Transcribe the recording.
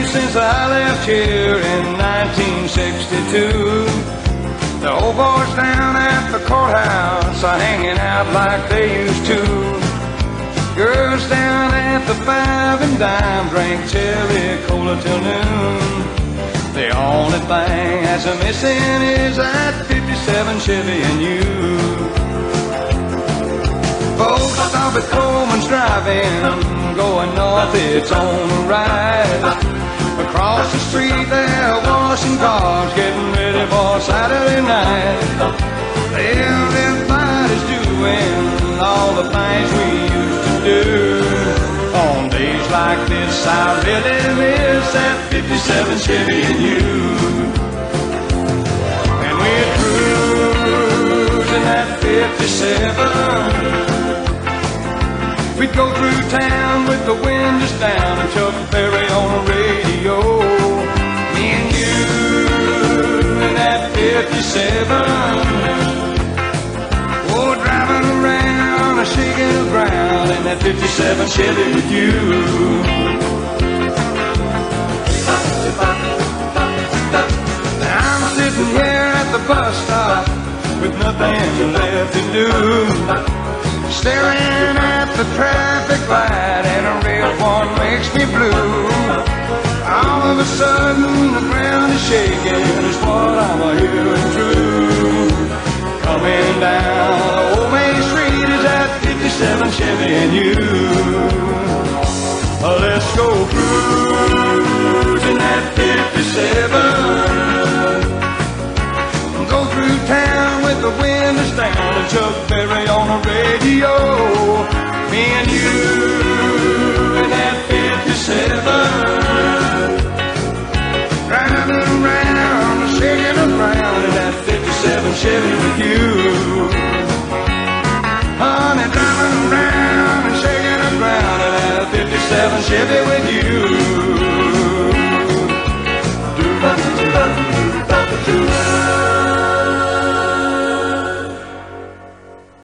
since I left here in 1962. The old boys down at the courthouse are hanging out like they used to. Girls down at the Five and Dime drink cherry cola till noon. The only thing that's missing is that 57 Chevy and you. Folks stop at Coleman's driving, going north, it's on the right. Across the street they're washing cars, getting ready for Saturday night. Everybody's doing all the things we used to do. On days like this I really miss that 57 Chevy and you. And we're cruising that 57. We'd go through town with the windows down and Chuck Berry on the radio. Me and you in that 57. Oh, driving around and shaking the ground in that 57 Chevy with you. Now I'm sitting here at the bus stop with nothing left to do, staring at the traffic light, and a red one makes me blue. All of a sudden the ground is shaking, is what I'm hearing true. Coming down the old main street is that 57 Chevy and you. Let's go cruising that 57. Go through town with the windows down and Chuck Berry on the radio. Me and you in that 57. Driving around and shaking around in that 57 Chevy with you. Honey, driving around and shaking around in that 57 Chevy with you.